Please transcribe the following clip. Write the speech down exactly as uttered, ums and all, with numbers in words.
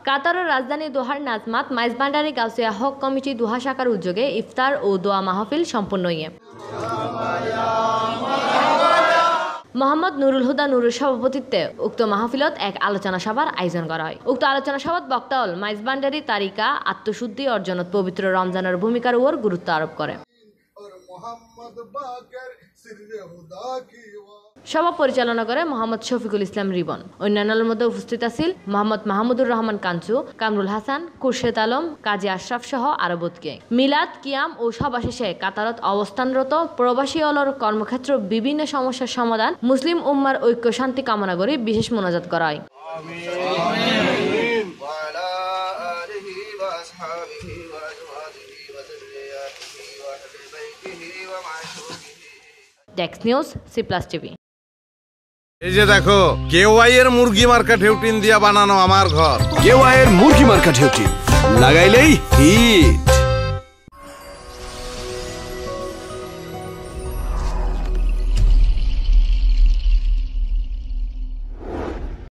কাতারের রাজধানী দোহার নাজমাত মাইজভান্ডারি গাউসিয়া হক কমিটি দোহা শাখার উদ্যোগে ইফতার ও দোয়া মাহফিল সম্পন্ন হয়ে মোহাম্মদ নুরুল হুদা নুরুর সভাপতিত্বে উক্ত মাহফিলত এক আলোচনা সভার আয়োজন করা হয়। উক্ত আলোচনা সভাত বক্তা হল মাইজভান্ডারি তারিকা আত্মশুদ্ধি অর্জনত পবিত্র রমজানের ভূমিকার উপর গুরুত্ব আরোপ করে। সভা পরিচালনা করে মোহাম্মদ শফিকুল ইসলাম রিবন। অন্যান্যের মধ্যে উপস্থিত আছেন মোহাম্মদ মাহমুদুর রহমান কাঞ্চু, কামরুল হাসান, খুরশেদ আলম, কাজী আশরাফ সহ আরো বোধকে। মিলাদ কিয়াম ও সভা শেষে কাতারত অবস্থানরত প্রবাসী অলর কর্মক্ষেত্র বিভিন্ন সমস্যার সমাধান মুসলিম উম্মার ঐক্য শান্তি কামনা করে বিশেষ মোনাজাত করা হয়। ডেক্স নিউজ, সি প্লাস টিভি। এই যে দেখো, কেওয়াই এর মুরগি মার্কা ঢেউটিন দিয়া বানানো আমার ঘর। কেওয়াই এর মুরগি মার্কা ঢেউটিন লাগাইলেই হিট।